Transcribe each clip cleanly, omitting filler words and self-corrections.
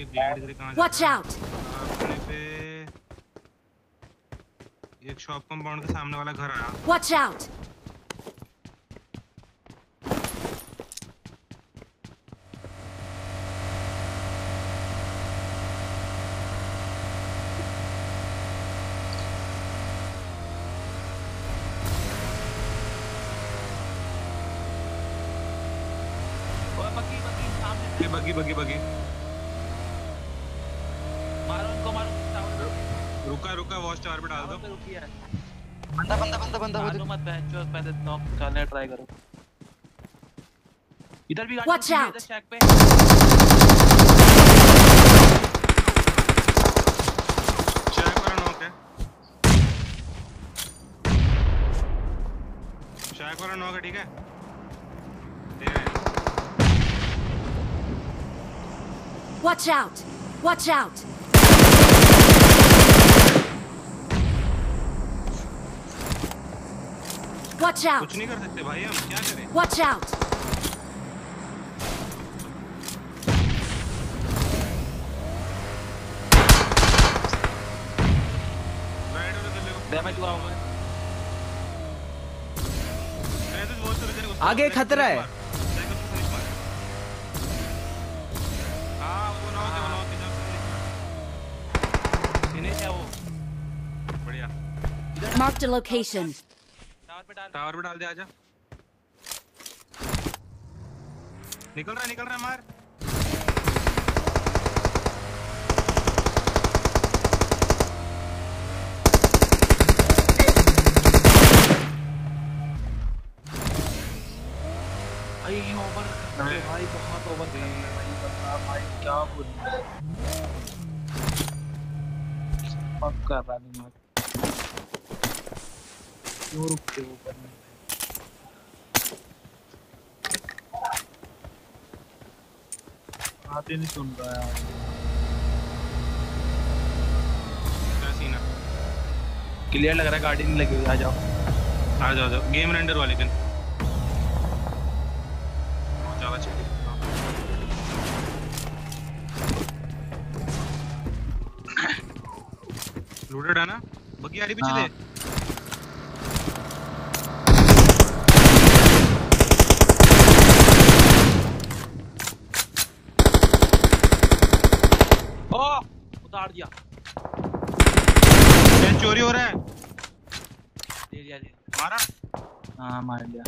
ये ग्लाइड से कहां Watch जा out! अपने पे एक शॉप कंपाउंड के सामने वाला घर आया। Watch out! बगी मारो उनको, मारो। रुका वॉच टावर पे डाल दो। बंदा मारो मत बहनचोद, पहले नॉक करने ट्राई करो। इधर भी गाड़ी है इधर शैक पे। शैक वाला नॉक है, शैक वाला नॉक है, ठीक है। Watch out! Watch out! Watch out! कुछ नहीं कर सकते भाई, हम क्या करें? Watch out! डैमेज हुआ हूं मैं। आगे खतरा है। Marked a location. टावर पे डाल दे, आजा। निकल रहा है मार। भाई बहुत ओवर कर रहा है भाई, बता भाई क्या बोल रहा है, पक कर रहा है मत क्यों रुकते हो ऊपर में। आते नहीं सुन रहा है क्या सीन है? क्लियर लग रहा है, गाड़ी नहीं लगी हुई। आ जाओ गेम रेंडर वाले लेकिन ज्यादा चाहिए। लूटेड है ना, बग्गी आ रही पीछे से। उतार दिया, चोरी हो रहा है। दे दिया मारा। हाँ मार दिया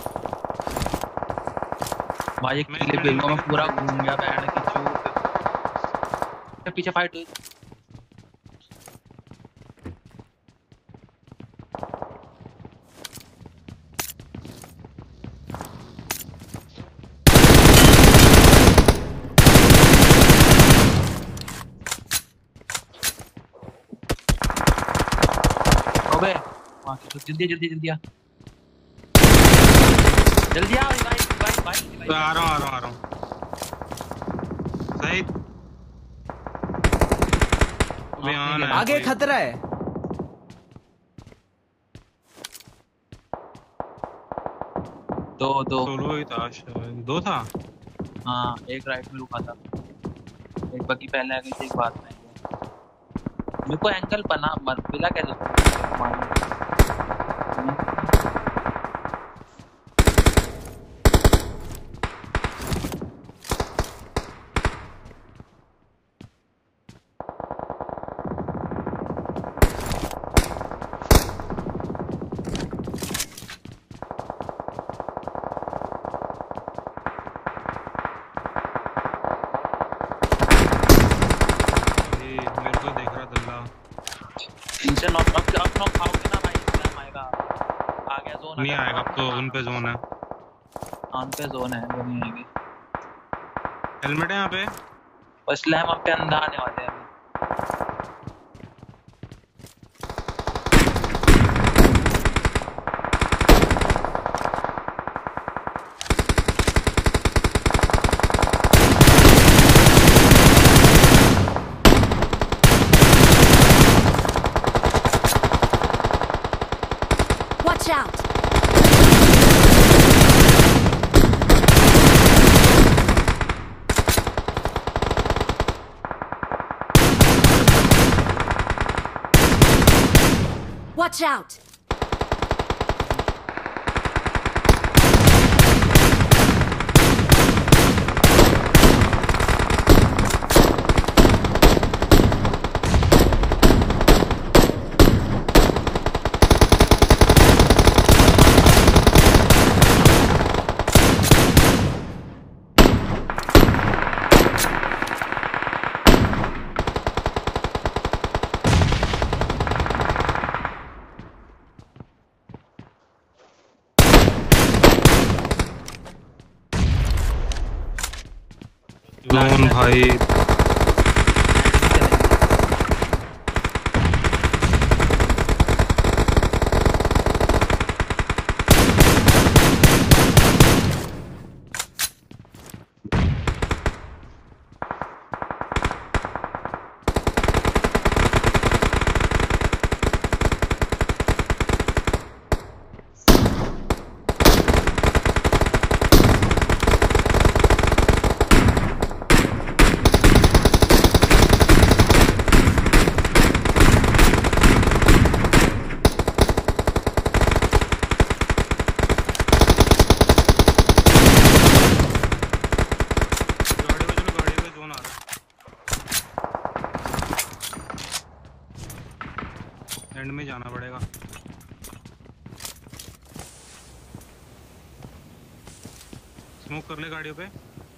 भाई। एक क्लिप ले लूंगा मैं, पूरा घूम गया बैंड की चूत। पीछे फाइट हुई। अबे जल्दी आ भाई। आ रहा हूँ सही। आगे खतरा है। दो सोलो ही था शायद, दो था। हाँ एक राइट में रुका था, एक बाकी पहले आ गई थी। एक बात में मेरे को एंगल बना मिला कैसे नहीं आएगा अब तो, उन पे जोन है। ऑन पे जोन है, वो नहीं आएगी। हेलमेट है यहाँ पे, बस स्लैम अब पे अंदर आने वाले हैं। Watch out! Watch out! जोन भाई गाड़ी पे जोन आ रहा है। एंड में जाना पड़ेगा। स्मोक कर ले गाड़ियों पे।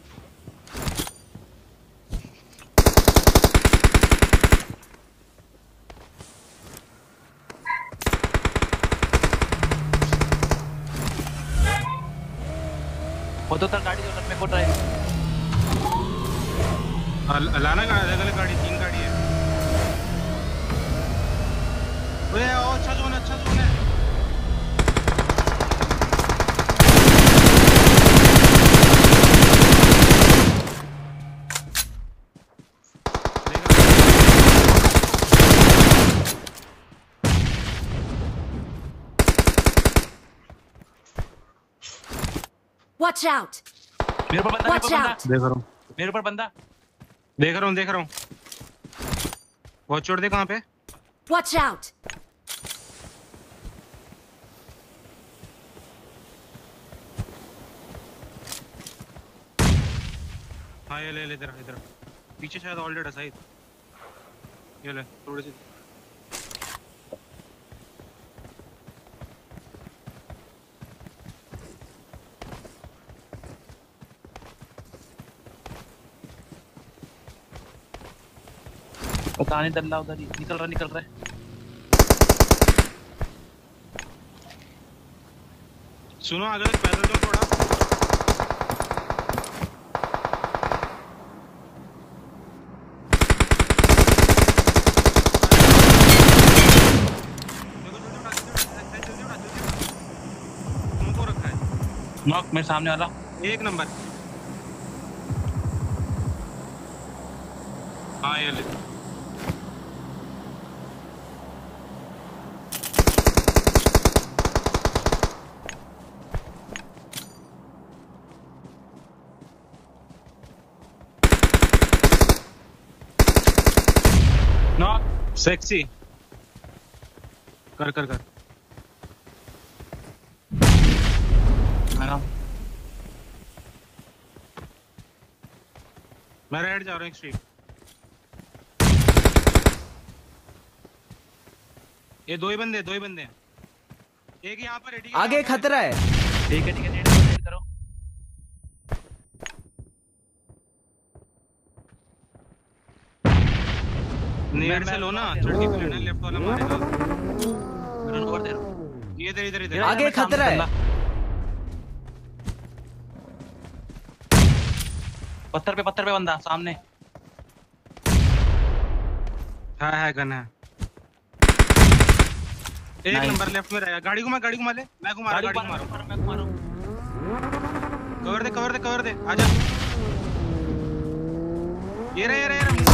वो तो गाड़ी जो मेरे को ड्राइव लाना अलग अलग गाड़ी, 3 गाड़ी है। ओए अच्छा जोन है, अच्छा जोन है। Watch out! मेरे ऊपर बंदा, Watch out! देख रहा हूँ, मेरे ऊपर बंदा। देख रहा हूँ, देख रहा हूँ। वॉच छोड़ दे कहाँ पे। Watch out! हाँ ये ले ले, इधर इधर पीछे शायद ऑलरेडी साइड। ये ले थोड़ी सी। पता नहीं दल्ला उधर ही निकल रहा है। सुनो आगे तक पैदल जाओ थोड़ा। तुमको रखा है नॉक मेरे सामने वाला। 1 नंबर। हाँ ये ले। नॉक सेक्सी कर कर कर। मैं रेड जा रहा हूँ एक स्ट्रीट। ये दो ही बंदे हैं। एक यहाँ पर रेडी आगे खतरा है। ठीक है नेट करो। नेट से लो ना, चढ़ी पे लेना, लेफ्ट वाला मारेगा। मैं ओवर दे रहा हूं। ये इधर आगे खतरा है। पत्थर पे बंदा सामने। है गन है। 1 नंबर लेफ्ट में रहेगा। गाड़ी घुमा ले। मैं घुमा रहा हूं। कवर दे आजा। ये रहे।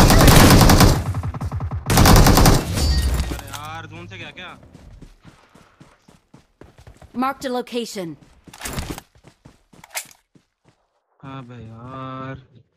अरे यार जोन से गया क्या। Marked a location. हाँ भाई यार